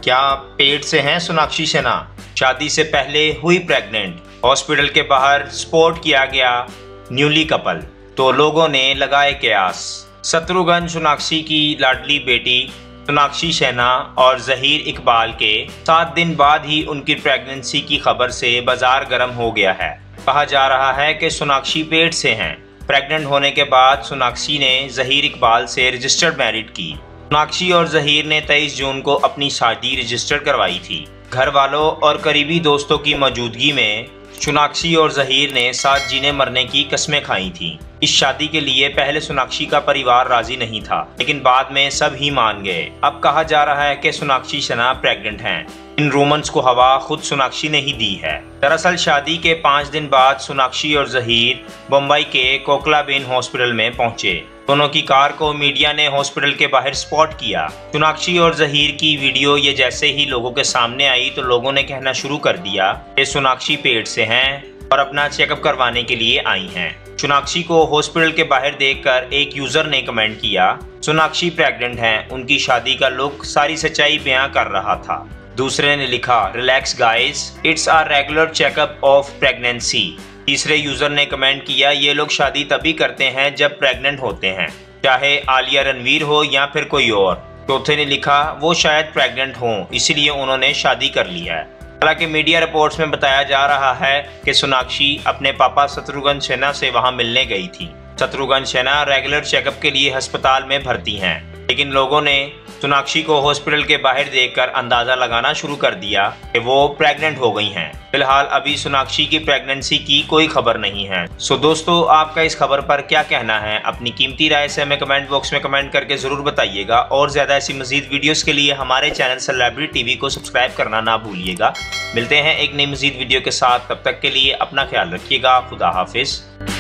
क्या पेट से हैं सोनाक्षी सिन्हा? शादी से पहले हुई प्रेग्नेंट, हॉस्पिटल के बाहर स्पॉट किया गया न्यूली कपल, तो लोगों ने लगाए कयास। शत्रुघ्न सोनाक्षी की लाडली बेटी सोनाक्षी सिन्हा और जहीर इकबाल के 7 दिन बाद ही उनकी प्रेगनेंसी की खबर से बाजार गर्म हो गया है। कहा जा रहा है कि सोनाक्षी पेट से हैं। प्रेग्नेंट होने के बाद सोनाक्षी ने जहीर इकबाल से रजिस्टर्ड मैरिड की। सोनाक्षी और जहीर ने 23 जून को अपनी शादी रजिस्टर करवाई थी। घर वालों और करीबी दोस्तों की मौजूदगी में सोनाक्षी और जहीर ने साथ जीने मरने की कस्में खाई थी। इस शादी के लिए पहले सोनाक्षी का परिवार राजी नहीं था, लेकिन बाद में सब ही मान गए। अब कहा जा रहा है कि सोनाक्षी सिन्हा प्रेग्नेंट हैं। इन रूमर्स को हवा खुद सोनाक्षी ने ही दी है। दरअसल शादी के 5 दिन बाद सोनाक्षी और जहीर मुंबई के कोकलाबेन हॉस्पिटल में पहुंचे। दोनों की कार को मीडिया ने हॉस्पिटल के बाहर स्पॉट किया। सोनाक्षी और जहीर की वीडियो ये जैसे ही लोगों के सामने आई तो लोगों ने कहना शुरू कर दिया कि सोनाक्षी पेट से हैं और अपना चेकअप करवाने के लिए आई हैं। सोनाक्षी को हॉस्पिटल के बाहर देखकर एक यूजर ने कमेंट किया, सोनाक्षी प्रेग्नेंट हैं, उनकी शादी का लुक सारी सच्चाई बयां कर रहा था। दूसरे ने लिखा, relax guys, it's a regular checkup of pregnancy. तीसरे यूजर ने कमेंट किया, ये लोग शादी तभी करते हैं जब प्रेग्नेंट होते हैं, चाहे आलिया रणवीर हो या फिर कोई और। चौथे ने लिखा, वो शायद प्रेग्नेंट हों इसलिए उन्होंने शादी कर ली है। हालांकि मीडिया रिपोर्ट्स में बताया जा रहा है कि सोनाक्षी अपने पापा शत्रुघ्न सिन्हा से वहां मिलने गई थी। शत्रुघ्न सिन्हा रेगुलर चेकअप के लिए अस्पताल में भर्ती हैं, लेकिन लोगों ने सोनाक्षी को हॉस्पिटल के बाहर देखकर अंदाजा लगाना शुरू कर दिया कि वो प्रेग्नेंट हो गई हैं। फिलहाल अभी सोनाक्षी की प्रेगनेंसी की कोई खबर नहीं है। सो दोस्तों, आपका इस खबर पर क्या कहना है? अपनी कीमती राय से हमें कमेंट बॉक्स में कमेंट करके जरूर बताइएगा और ज्यादा ऐसी मजीद वीडियोस के लिए हमारे चैनल सेलिब्रिटी टीवी को सब्सक्राइब करना ना भूलिएगा। मिलते हैं एक नई मजीद वीडियो के साथ, तब तक के लिए अपना ख्याल रखिएगा। खुदा हाफिज।